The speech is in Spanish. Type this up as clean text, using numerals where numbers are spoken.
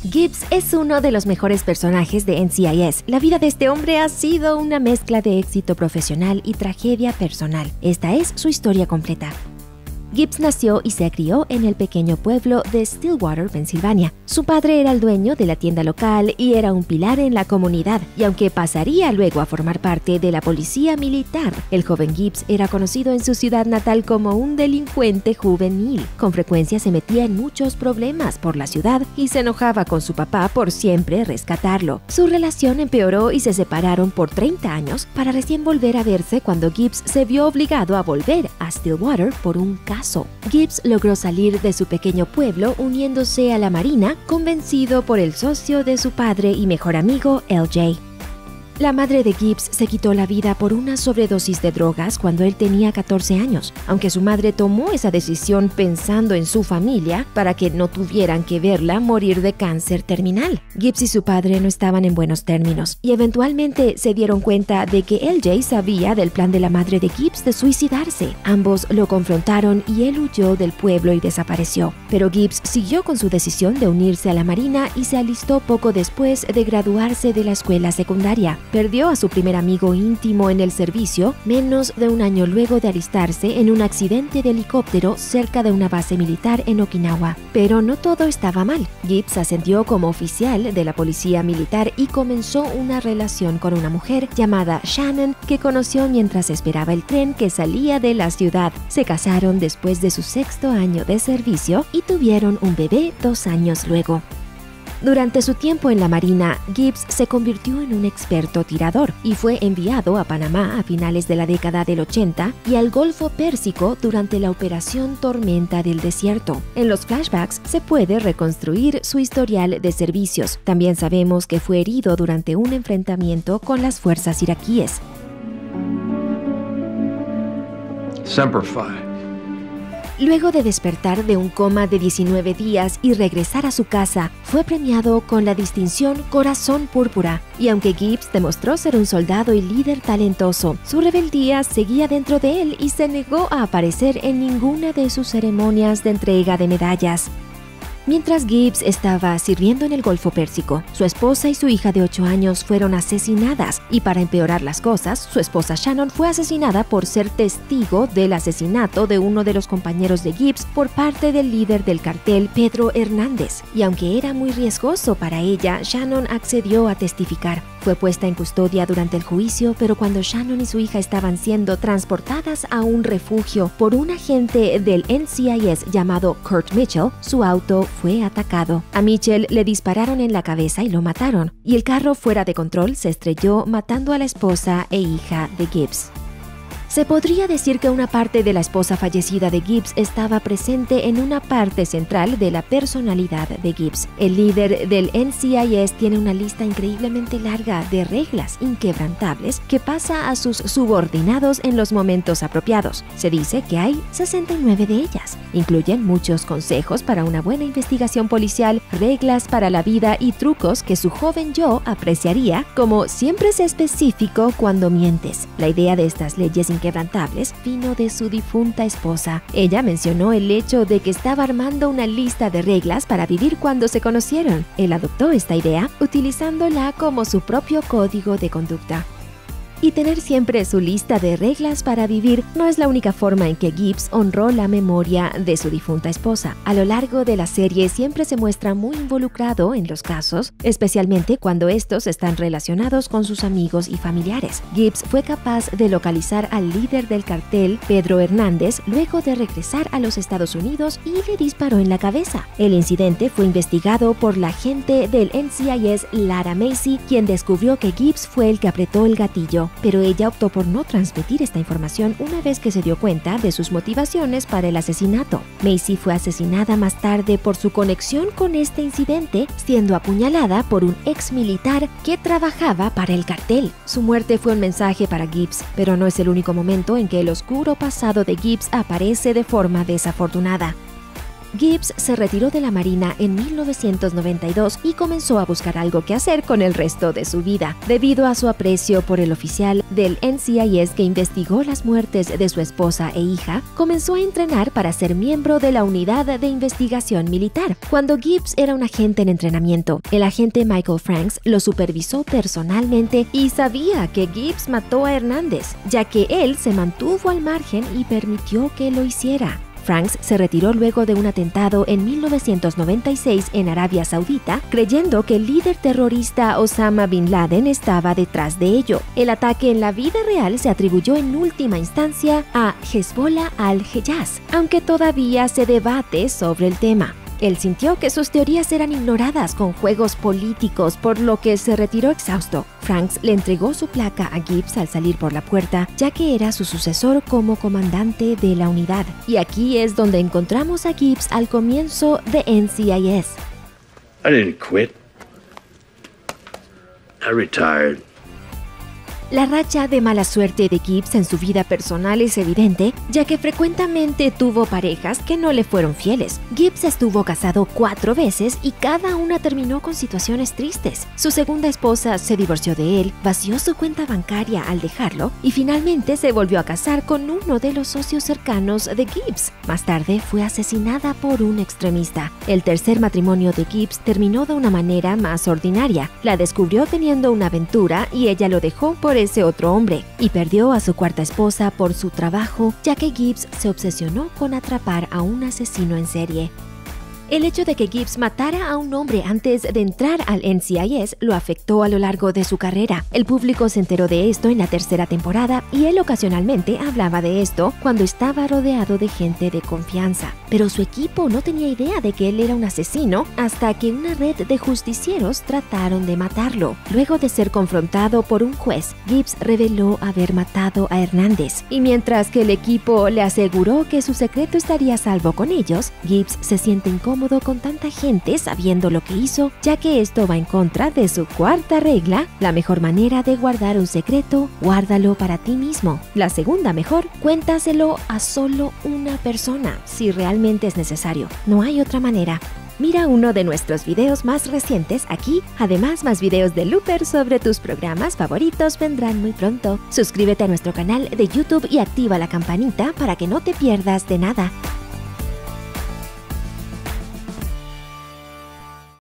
Gibbs es uno de los mejores personajes de NCIS. La vida de este hombre ha sido una mezcla de éxito profesional y tragedia personal. Esta es su historia completa. Gibbs nació y se crió en el pequeño pueblo de Stillwater, Pensilvania. Su padre era el dueño de la tienda local y era un pilar en la comunidad, y aunque pasaría luego a formar parte de la policía militar, el joven Gibbs era conocido en su ciudad natal como un delincuente juvenil. Con frecuencia se metía en muchos problemas por la ciudad y se enojaba con su papá por siempre rescatarlo. Su relación empeoró y se separaron por 30 años para recién volver a verse cuando Gibbs se vio obligado a volver a Stillwater por un caso. Gibbs logró salir de su pequeño pueblo uniéndose a la Marina, convencido por el socio de su padre y mejor amigo, LJ. La madre de Gibbs se quitó la vida por una sobredosis de drogas cuando él tenía 14 años, aunque su madre tomó esa decisión pensando en su familia para que no tuvieran que verla morir de cáncer terminal. Gibbs y su padre no estaban en buenos términos y eventualmente se dieron cuenta de que LJ sabía del plan de la madre de Gibbs de suicidarse. Ambos lo confrontaron y él huyó del pueblo y desapareció. Pero Gibbs siguió con su decisión de unirse a la Marina y se alistó poco después de graduarse de la escuela secundaria. Perdió a su primer amigo íntimo en el servicio menos de un año luego de alistarse en un accidente de helicóptero cerca de una base militar en Okinawa. Pero no todo estaba mal. Gibbs ascendió como oficial de la policía militar y comenzó una relación con una mujer llamada Shannon que conoció mientras esperaba el tren que salía de la ciudad. Se casaron después de su 6º año de servicio y tuvieron un bebé 2 años luego. Durante su tiempo en la Marina, Gibbs se convirtió en un experto tirador y fue enviado a Panamá a finales de la década del 80 y al Golfo Pérsico durante la Operación Tormenta del Desierto. En los flashbacks se puede reconstruir su historial de servicios. También sabemos que fue herido durante un enfrentamiento con las fuerzas iraquíes. Semper Fi. Luego de despertar de un coma de 19 días y regresar a su casa, fue premiado con la distinción Corazón Púrpura. Y aunque Gibbs demostró ser un soldado y líder talentoso, su rebeldía seguía dentro de él y se negó a aparecer en ninguna de sus ceremonias de entrega de medallas. Mientras Gibbs estaba sirviendo en el Golfo Pérsico, su esposa y su hija de 8 años fueron asesinadas y para empeorar las cosas, su esposa Shannon fue asesinada por ser testigo del asesinato de uno de los compañeros de Gibbs por parte del líder del cartel, Pedro Hernández. Y aunque era muy riesgoso para ella, Shannon accedió a testificar. Fue puesta en custodia durante el juicio, pero cuando Shannon y su hija estaban siendo transportadas a un refugio por un agente del NCIS llamado Kurt Mitchell, su auto fue atacado. A Mitchell le dispararon en la cabeza y lo mataron, y el carro fuera de control se estrelló matando a la esposa e hija de Gibbs. Se podría decir que una parte de la esposa fallecida de Gibbs estaba presente en una parte central de la personalidad de Gibbs. El líder del NCIS tiene una lista increíblemente larga de reglas inquebrantables que pasa a sus subordinados en los momentos apropiados. Se dice que hay 69 de ellas. Incluyen muchos consejos para una buena investigación policial, reglas para la vida y trucos que su joven yo apreciaría, como siempre sé específico cuando mientes. La idea de estas leyes inquebrantables vino de su difunta esposa. Ella mencionó el hecho de que estaba armando una lista de reglas para vivir cuando se conocieron. Él adoptó esta idea utilizándola como su propio código de conducta. Y tener siempre su lista de reglas para vivir no es la única forma en que Gibbs honró la memoria de su difunta esposa. A lo largo de la serie siempre se muestra muy involucrado en los casos, especialmente cuando estos están relacionados con sus amigos y familiares. Gibbs fue capaz de localizar al líder del cartel, Pedro Hernández, luego de regresar a los Estados Unidos y le disparó en la cabeza. El incidente fue investigado por la agente del NCIS, Lara Macy, quien descubrió que Gibbs fue el que apretó el gatillo. Pero ella optó por no transmitir esta información una vez que se dio cuenta de sus motivaciones para el asesinato. Macy fue asesinada más tarde por su conexión con este incidente, siendo apuñalada por un ex militar que trabajaba para el cartel. Su muerte fue un mensaje para Gibbs, pero no es el único momento en que el oscuro pasado de Gibbs aparece de forma desafortunada. Gibbs se retiró de la Marina en 1992 y comenzó a buscar algo que hacer con el resto de su vida. Debido a su aprecio por el oficial del NCIS que investigó las muertes de su esposa e hija, comenzó a entrenar para ser miembro de la unidad de investigación militar. Cuando Gibbs era un agente en entrenamiento, el agente Michael Franks lo supervisó personalmente y sabía que Gibbs mató a Hernández, ya que él se mantuvo al margen y permitió que lo hiciera. Franks se retiró luego de un atentado en 1996 en Arabia Saudita, creyendo que el líder terrorista Osama Bin Laden estaba detrás de ello. El ataque en la vida real se atribuyó en última instancia a Hezbollah al-Hejaz, aunque todavía se debate sobre el tema. Él sintió que sus teorías eran ignoradas con juegos políticos, por lo que se retiró exhausto. Franks le entregó su placa a Gibbs al salir por la puerta, ya que era su sucesor como comandante de la unidad. Y aquí es donde encontramos a Gibbs al comienzo de NCIS. I didn't quit. I retired. La racha de mala suerte de Gibbs en su vida personal es evidente, ya que frecuentemente tuvo parejas que no le fueron fieles. Gibbs estuvo casado 4 veces y cada una terminó con situaciones tristes. Su segunda esposa se divorció de él, vació su cuenta bancaria al dejarlo y finalmente se volvió a casar con uno de los socios cercanos de Gibbs. Más tarde fue asesinada por un extremista. El tercer matrimonio de Gibbs terminó de una manera más ordinaria. La descubrió teniendo una aventura y ella lo dejó por ese otro hombre, y perdió a su cuarta esposa por su trabajo, ya que Gibbs se obsesionó con atrapar a un asesino en serie. El hecho de que Gibbs matara a un hombre antes de entrar al NCIS lo afectó a lo largo de su carrera. El público se enteró de esto en la tercera temporada y él ocasionalmente hablaba de esto cuando estaba rodeado de gente de confianza. Pero su equipo no tenía idea de que él era un asesino hasta que una red de justicieros trataron de matarlo. Luego de ser confrontado por un juez, Gibbs reveló haber matado a Hernández. Y mientras que el equipo le aseguró que su secreto estaría a salvo con ellos, Gibbs se siente incómodo con tanta gente sabiendo lo que hizo, ya que esto va en contra de su cuarta regla: la mejor manera de guardar un secreto, guárdalo para ti mismo. La segunda mejor, cuéntaselo a solo una persona, si realmente es necesario. No hay otra manera. Mira uno de nuestros videos más recientes aquí. Además, más videos de Looper sobre tus programas favoritos vendrán muy pronto. Suscríbete a nuestro canal de YouTube y activa la campanita para que no te pierdas de nada.